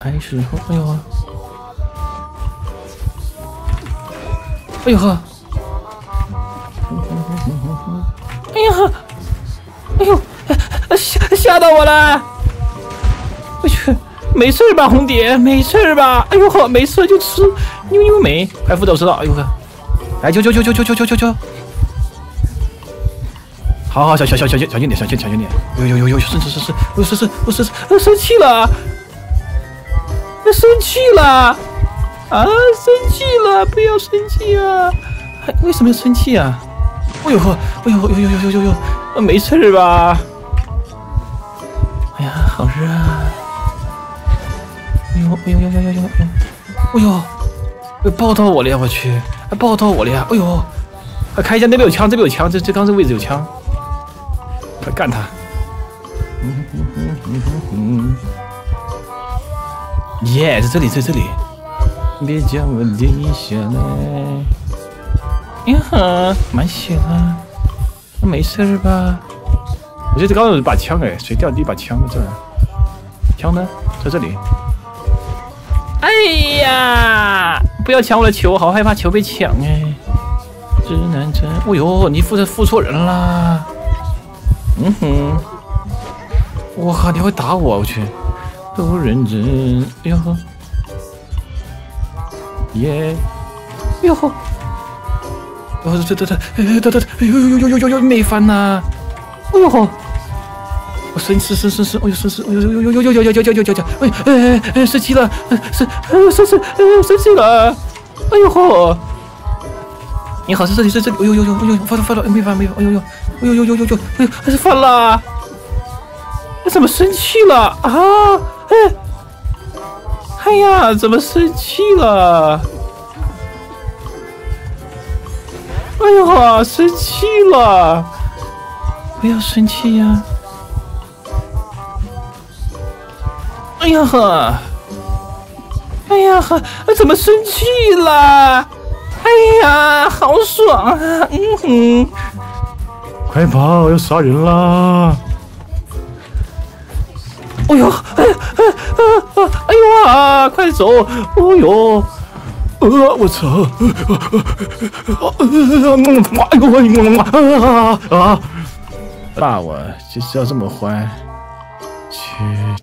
哎时候，哎呦，哎呦呵，哎呀，哎呦，吓到我了！我去，没事吧，红蝶，没事吧？哎呦呵，没事就吃妞妞美，快扶走吃到，哎呦呵，来救！好好，小心点，小心点！有，是，我生气了，啊，生气了，不要生气啊！为什么要生气啊？哎呦呵，没事吧？哎呀，好热啊！哎呦，爆到我了呀！我去，爆到我了呀！哎呦，看一下那边有枪，这边有枪，这刚这位置有枪，快干他！耶，在这里，别将我留下来。呀哈，蛮险啊，没事吧？我记得刚刚有一把枪哎，谁掉了一把枪在这儿？枪呢？在这里。哎呀！不要抢我的球，我好害怕球被抢哎！指南针，哦呦，你付错人啦！我靠，你会打我？我去，都认真！哎呦呵，耶！哎呦呵！哦，对，哎呦，没翻呐！哎呦呵！我生气，哎呦，生气，哎，生气了，生气了，哎呦呵！你好，是这里，哎呦，翻了，没翻，哎呦，还是翻了，我怎么生气了啊？哎呀，怎么生气了？哎呦呵，生气了，不要生气呀！哎呀呵，怎么生气了？哎呀，好爽啊！快跑，要杀人啦！哎呦，哎呦啊，快走！哦呦，我操！爸，我就是要这么欢，去。